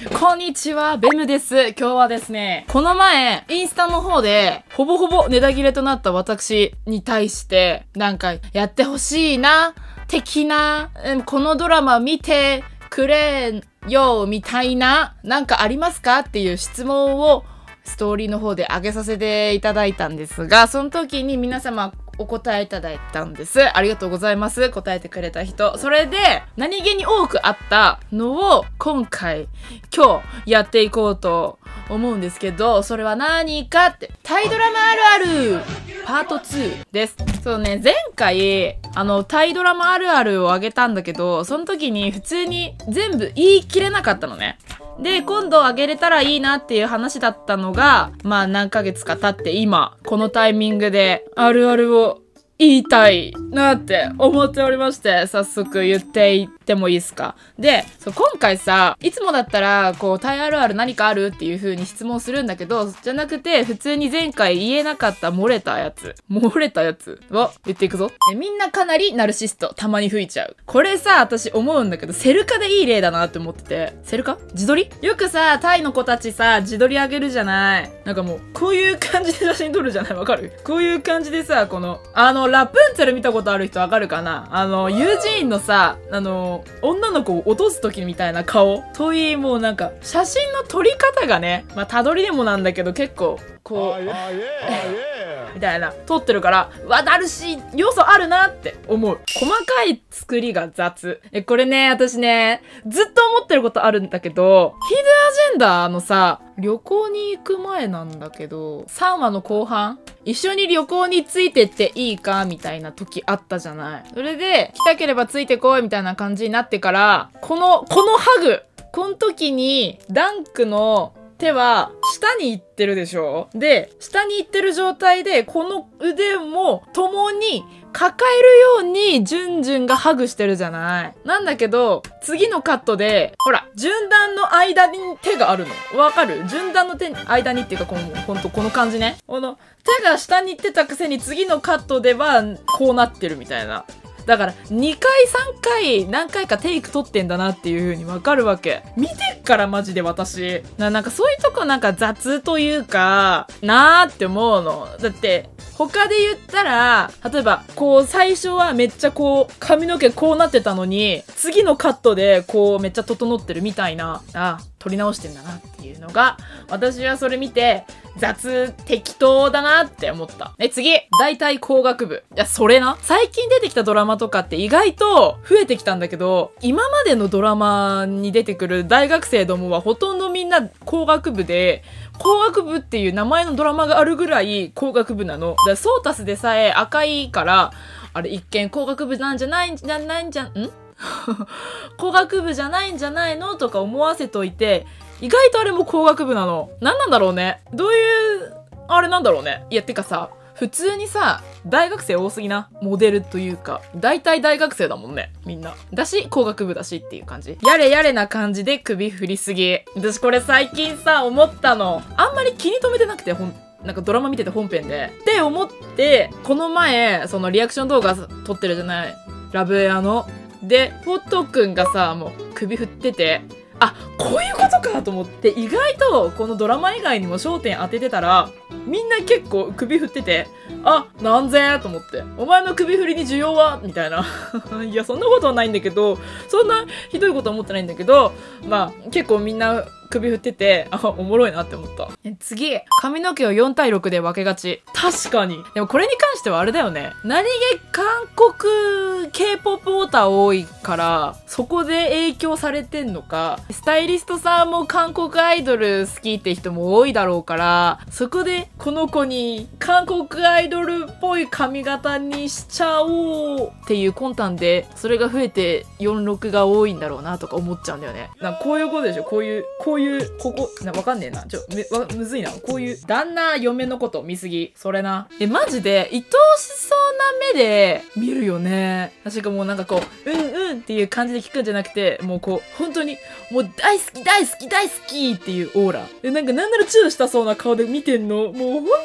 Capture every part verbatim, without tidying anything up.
こんにちは、ベムです。今日はですね、この前、インスタの方で、ほぼほぼネタ切れとなった私に対して、なんか、やってほしいな、的な、うんこのドラマ見てくれよ、みたいな、なんかありますかっていう質問を、ストーリーの方で上げさせていただいたんですが、その時に皆様、お答えいただいたんです。ありがとうございます。答えてくれた人。それで、何気に多くあったのを今回、今日やっていこうと思うんですけど、それは何かって、タイドラマあるあるパートツーです。そうね、前回、あの、タイドラマあるあるをあげたんだけど、その時に普通に全部言い切れなかったのね。で、今度あげれたらいいなっていう話だったのが、まあ何ヶ月か経って今、このタイミングであるあるを言いたいなって思っておりまして、早速言っていってもいいですか。で、そう今回さ、いつもだったら、こう、タイあるある何かあるっていう風に質問するんだけど、じゃなくて、普通に前回言えなかった漏れたやつ、漏れたやつを言っていくぞ。えみんなかなりナルシスト、たまに吹いちゃう。これさ、私思うんだけど、セルカでいい例だなって思ってて、セルカ自撮りよくさ、タイの子たちさ、自撮りあげるじゃない。なんかもう、こういう感じで写真撮るじゃない。わかるこういう感じでさ、この、あの、ラプンツェル見たことある人わかるかなあの、ユージーンのさ、あの、女の子を落とす時みたいな顔といい、もうなんか、写真の撮り方がね、まあ、たどりでもなんだけど、結構、こう、みたいな、撮ってるから、わ、だるしい要素あるなって思う。細かい作りが雑。え、これね、私ね、ずっと思ってることあるんだけど、ヒドゥアジェンダーのさ、旅行に行く前なんだけど、さんわの後半一緒に旅行についてっていいかみたいな時あったじゃない。それで、来たければついてこいみたいな感じになってから、この、このハグこの時に、ダンクの手は下に行ってるでしょで、下に行ってる状態で、この腕も共に抱えるように、ジュンジュンがハグしてるじゃない。なんだけど、次のカットで、ほら、順段の間に手があるの。わかる順段の手に、間にっていうか、この、ほんと、この感じね。この、手が下に行ってたくせに、次のカットでは、こうなってるみたいな。だから、にかいさんかい何回かテイク撮ってんだなっていう風にわかるわけ。見てっからマジで私。な、なんかそういうとこなんか雑というか、なーって思うの。だって、他で言ったら、例えば、こう最初はめっちゃこう、髪の毛こうなってたのに、次のカットでこうめっちゃ整ってるみたいな、あ、撮り直してんだなっていうのが、私はそれ見て、雑、適当だなって思った。え、次大体工学部。いや、それな。最近出てきたドラマとかって意外と増えてきたんだけど、今までのドラマに出てくる大学生どもはほとんどみんな工学部で、工学部っていう名前のドラマがあるぐらい工学部なの。だからソータスでさえ赤いから、あれ一見工学部なんじゃないんじゃないんじゃん、ん工学部じゃないんじゃないのとか思わせといて、意外とあれも工学部なの。なんなんだろうね。どういう、あれなんだろうね。いや、てかさ、普通にさ、大学生多すぎな。モデルというか。大体大学生だもんね。みんな。だし、工学部だしっていう感じ。やれやれな感じで首振りすぎ。私これ最近さ、思ったの。あんまり気に留めてなくて、ほん、なんかドラマ見てて本編で。って思って、この前、そのリアクション動画撮ってるじゃない。ラブエアの。で、ポットくんがさ、もう首振ってて、あ、こういうことかと思って、意外とこのドラマ以外にも焦点当ててたら、みんな結構首振ってて、あ、なんぜと思って、お前の首振りに需要はみたいな。いや、そんなことはないんだけど、そんなひどいことは思ってないんだけど、まあ、結構みんな首振ってて、あ、おもろいなって思った。え、次、髪の毛をよんたいろくで分けがち。確かに。でもこれに関してはあれだよね。何気韓国 K-ポップ ウォーター多いから、そこで影響されてんのか、スタイリストさんも韓国アイドル好きって人も多いだろうから、そこでこの子に韓国アイドルっぽい髪型にしちゃおうっていう魂胆で、それが増えてよんろくが多いんだろうなとか思っちゃうんだよね。なんかこういうことでしょこういう、こういう、ここ、な、わかんねえな。ちょ、め、わ、むずいな。こういう、旦那、嫁のこと見すぎ。それな。え、マジで、愛おしそうな目で見るよね。確かもうなんかこう、うんうんっていう感じで聞くんじゃなくて、もうこう、本当に、もう大好き大好き大好きっていうオーラ。で、なんかなんならチューしたそうな顔で見てんの。もう本当に、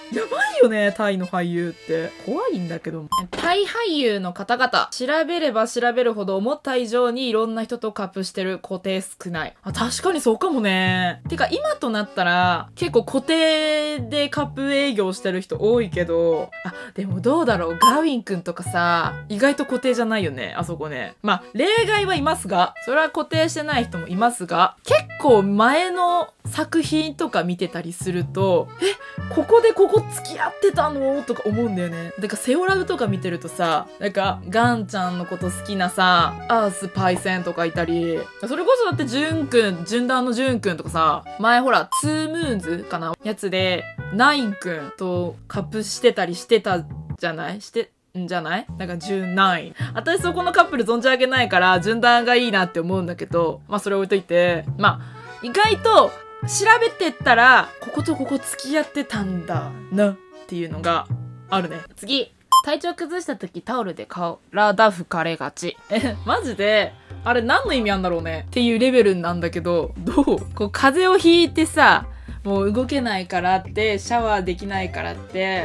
やばいよね、タイの俳優って。怖いんだけど。タイ俳優の方々、調べれば調べるほど思った以上にいろんな人とカップしてる。固定少ない。あ、確かにそうかもね。てか今となったら、結構固定でカップ営業してる人多いけど、あ、でもどうだろう。ガーウィンくんとかさ、意外と固定じゃないよね、あそこね。まあ、例外はいますが、それは固定してない人もいますが、結構前の作品とか見てたりすると、え、ここでここ付き合ってたのとか思うんだよね。だからセオラブとか見てるとさ、なんか、ガンちゃんのこと好きなさ、アースパイセンとかいたり、それこそだってジュンくん、ジュンダンのジュンくんとかさ、前ほら、ツームーンズかなやつで、ナインくんとカップしてたりしてたじゃないしてんじゃないなんかじゅうきゅう。私そこのカップル存じ上げないから、順段がいいなって思うんだけど、まあそれ置いといて、まあ、意外と調べてったら、こことここ付き合ってたんだなっていうのがあるね。次。体調崩した時タオルで顔、体拭かれがち。え、マジであれ何の意味あんだろうねっていうレベルなんだけど、どうこう風邪をひいてさ、もう動けないからって、シャワーできないからって、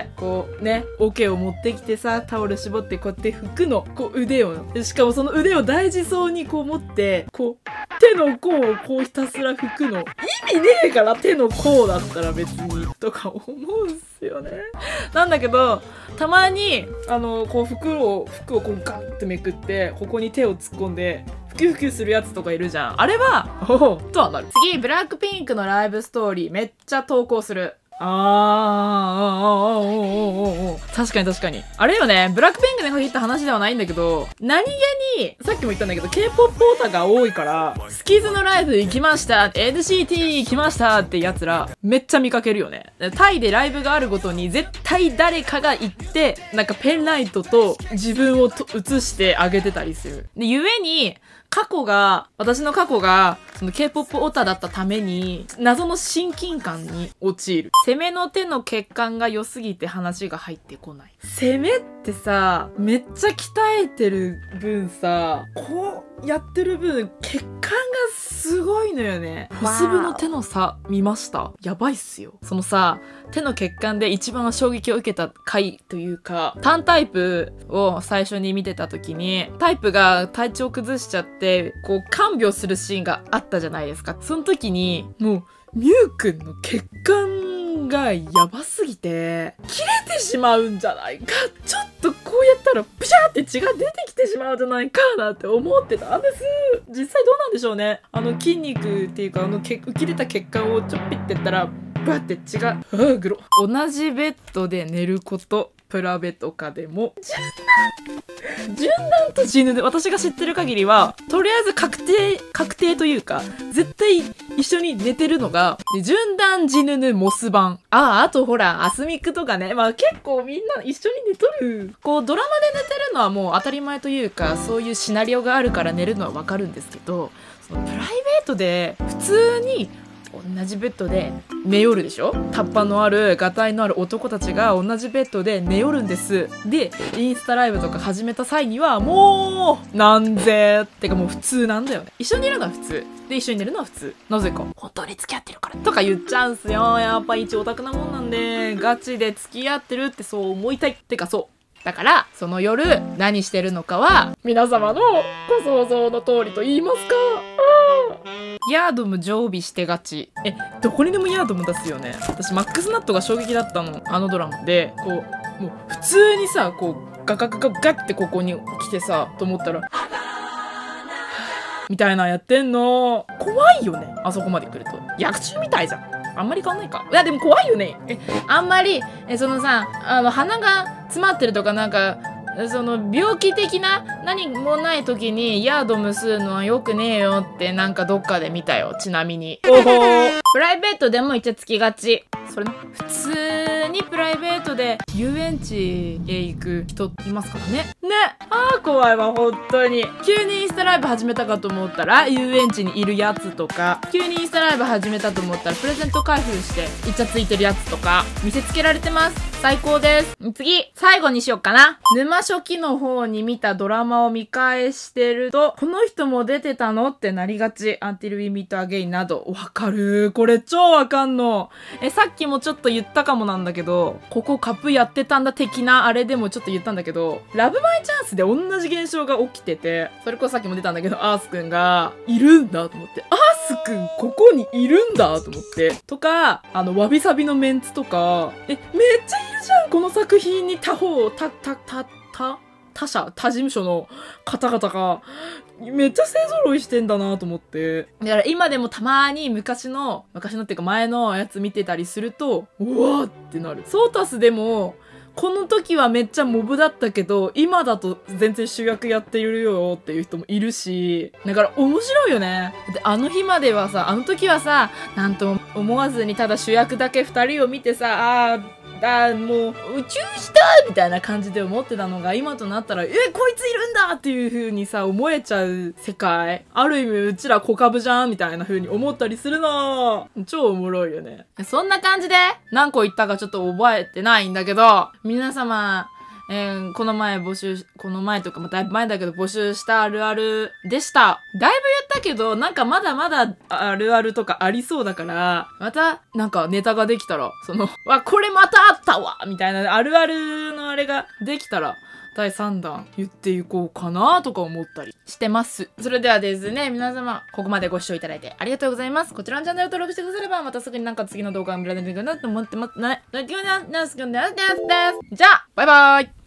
こうね、桶を持ってきてさ、タオル絞ってこうやって拭くの。こう腕を。しかもその腕を大事そうにこう持って、こう、手の甲をこうひたすら拭くの。意味ねえから手の甲だったら別に。とか思うんすよね。なんだけど、たまに、あの、こう服を、服をこうガンってめくって、ここに手を突っ込んで、ふきふきするやつとかいるじゃん。あれは、おおとはなる。次、ブラックピンクのライブストーリーめっちゃ投稿する。あー、あー、あー、あー、おー、おー、おー。確かに確かに。あれよね、ブラックピンクに限った話ではないんだけど、何気に、さっきも言ったんだけど、K-ポップ オタが多いから、スキズのライブ行きました、エヌシーティー 行きましたってやつら、めっちゃ見かけるよね。タイでライブがあるごとに、絶対誰かが行って、なんかペンライトと自分をと映してあげてたりする。で、ゆえに、過去が、私の過去が、その K-ポップ オタだったために、謎の親近感に陥る。攻めの手の血管が良すぎて話が入ってこない。攻めってさ、めっちゃ鍛えてる分さ、こうやってる分、血管がすごいのよね。小粒の手の差、見ました？やばいっすよ。そのさ、手の血管で一番衝撃を受けた回というか、単タイプを最初に見てた時に、タイプが体調崩しちゃって、こう、看病するシーンがあったじゃないですか。その時に、もう、ミュウくんの血管がやばすぎて、切れてしまうんじゃないか。ちょっとこうやったら、プシャーって血が出てきてしまうんじゃないかなって思ってたんです。実際どうなんでしょうね。あの筋肉っていうか、あの浮き出た血管をちょっぴってったら、バって血が、あーグロ。同じベッドで寝ること、プラベとかでも、順順断と死ぬで、私が知ってる限りは、とりあえず確定、確定というか、絶対一緒に寝てるのが、順断ジヌヌモス版。ああ、あとほら、アスミックとかね。まあ結構みんな一緒に寝とる。こう、ドラマで寝てるのはもう当たり前というか、そういうシナリオがあるから寝るのはわかるんですけど、そのプライベートで、普通に、同じベッドで寝よるでしょ。タッパのあるガタイのある男たちが同じベッドで寝よるんです。でインスタライブとか始めた際にはもうなんぜってかもう普通なんだよね。一緒にいるのは普通で、一緒に寝るのは普通。なぜか本当に付き合ってるからとか言っちゃうんすよ。やっぱ一オタクなもんなんで、ガチで付き合ってるってそう思いたいってか、そうだから、その夜何してるのかは皆様のご想像の通りと言いますか。ヤードム常備してがち。え、どこにでもヤードム出すよね。私マックスナットが衝撃だったの、あのドラマで。こうもう普通にさ、こうガガガガガってここに来てさと思ったらみたいなやってんの。怖いよね、あそこまで来ると。薬中みたいじゃん。あんまり変わんないか。いやでも怖いよね。え、あんまりえそのさ、あの鼻が詰まってるとかなんかその病気的な何もない時にヤードム吸うのは良くねえよってなんかどっかで見たよ。ちなみに。おほー。プライベートでもイチャつきがち。それな。普通にプライベートで遊園地へ行く人いますからね。ね。あー怖いわ、本当に。急にインスタライブ始めたかと思ったら遊園地にいるやつとか、急にインスタライブ始めたと思ったらプレゼント開封してイチャついてるやつとか見せつけられてます。最高です。次、最後にしよっかな。沼初期の方に見たドラマを見返してると、この人も出てたのってなりがち。Until We Meet Again など。わかるー。これ超わかんの。え、さっきもちょっと言ったかもなんだけけど、ここカップやってたんだ的なあれでもちょっと言ったんだけど、ラブマイチャンスで同じ現象が起きてて、それこそさっきも出たんだけど、アースくんがいるんだと思って、アースくんここにいるんだと思って、とか、あの、わびさびのメンツとか、え、めっちゃいるじゃんこの作品に他方、た、た、た、た、他社、他事務所の方々が、めっちゃ勢揃いしてんだなと思って。だから今でもたまに昔の、昔のっていうか前のやつ見てたりすると、うわーってなる。ソータスでも、この時はめっちゃモブだったけど、今だと全然主役やっているよっていう人もいるし、だから面白いよね。で、あの日まではさ、あの時はさ、なんとも思わずにただ主役だけ二人を見てさ、あー、あもう宇宙したみたいな感じで思ってたのが今となったら、え、こいついるんだっていう風にさ、思えちゃう世界。ある意味うちら小株じゃんみたいな風に思ったりするの。超おもろいよね。そんな感じで何個言ったかちょっと覚えてないんだけど、皆様、えー、この前募集、この前とかもだいぶ前だけど募集したあるあるでした。だいぶ言ったけど、なんかまだまだあるあるとかありそうだから、またなんかネタができたら、その、わ、これまたあったわみたいなあるあるのあれができたら、だいさんだん言っていこうかなとか思ったりしてます。それではですね、皆様、ここまでご視聴いただいてありがとうございます。こちらのチャンネル登録してくだされば、またすぐになんか次の動画が見られるかなと思ってますね。じゃあ、バイバーイ